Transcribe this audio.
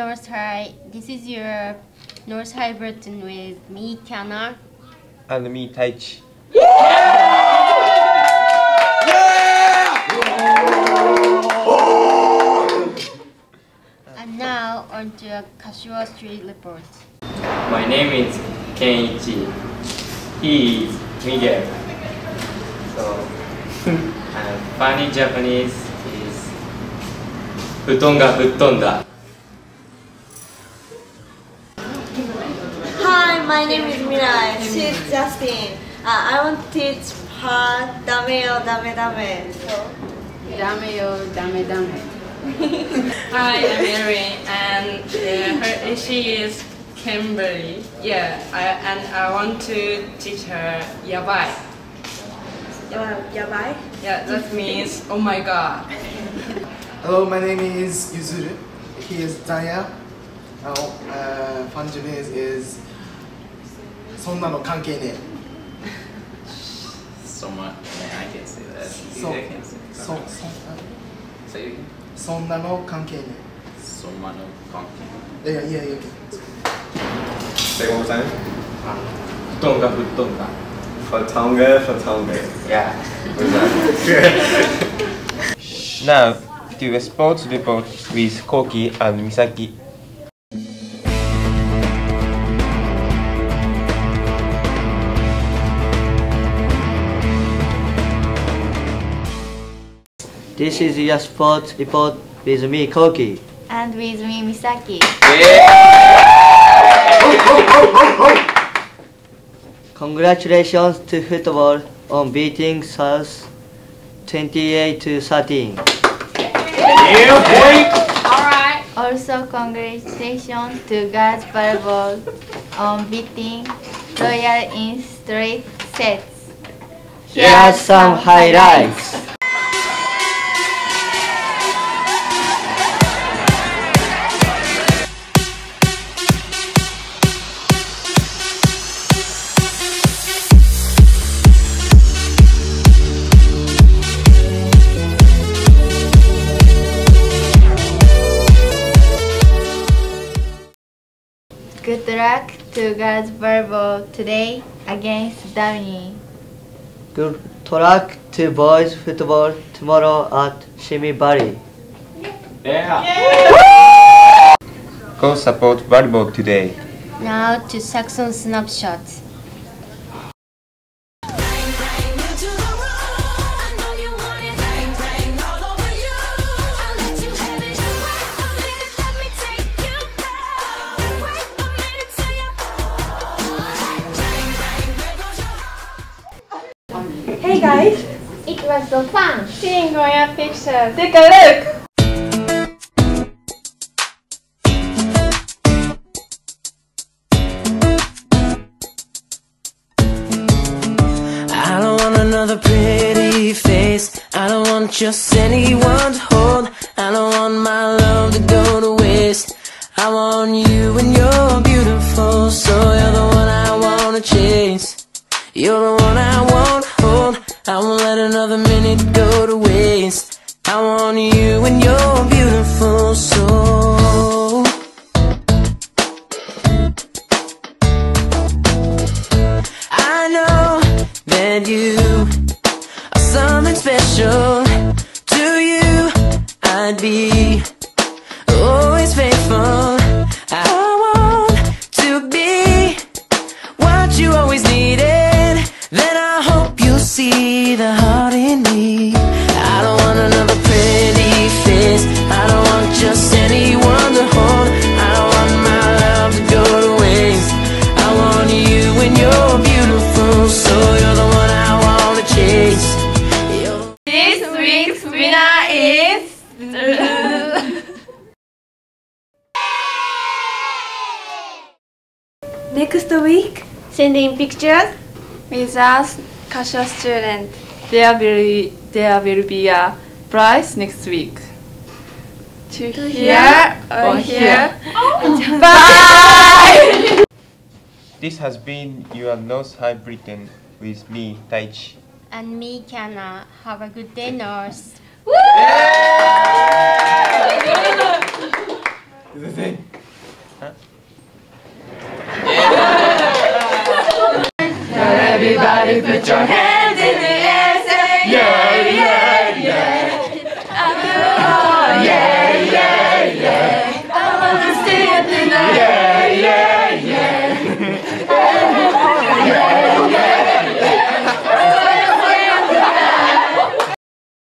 North High. This is your North High Britain with me, Kana. And me, Taichi. And now on to Kashiwa Street report. My name is Kenichi. He is Miguel. So, funny Japanese is Futon ga futtonda. Hi, my name is Mirai. She's Justin. I want to teach her dame yo dame dame. So, Dame yo, dame dame. Hi, I'm Erin, and she is Kimberly. Yeah, I want to teach her yabai. yabai? Yeah, that means oh my god. Hello, my name is Yuzuru. He is Zaya. Fun Japanese is Sonna no kankei ne. Somewhat. I can't say that. So, I can't say that. Say it again. Sonna no kankei ne. Soma no kanken. Yeah. Say one more time. Futon ga futtonda. Fatonga. Yeah. Now to a sports report with Koki and Misaki. This is your sports report with me, Koki. And with me, Misaki. Congratulations to football on beating South 28-13. Alright. Also, congratulations to girls volleyball on beating Royal in straight sets. Here are some highlights. Good luck to girls volleyball today against Dami. Good luck to boys football tomorrow at Shimibari. Go support volleyball today. Now to Saxon Snapshot. Hey guys! It was so fun. Seeing your picture. Take a look! I don't want another pretty face. I don't want just anyone to hold. I don't want my love to go to waste. I want you and you're beautiful, so you're the one I wanna chase. You're the one I won't hold. I won't let another minute go to waste. I want you and you're beautiful, so I know that you are something special. To you I'd be always faithful. I want to be what you always needed. Then I hope you'll see the heart in me. I don't want another pretty face. I don't want just anyone to hold. I don't want my love to go to waste. I want you and you're beautiful, so you're the one I wanna chase. This week's winner is... Next week, Send in pictures. With us, Kasha student, there will be a prize next week. To here or here. bye! This has been your North High Britain with me, Taichi. And me, Kana. Have a good day, North. Woo!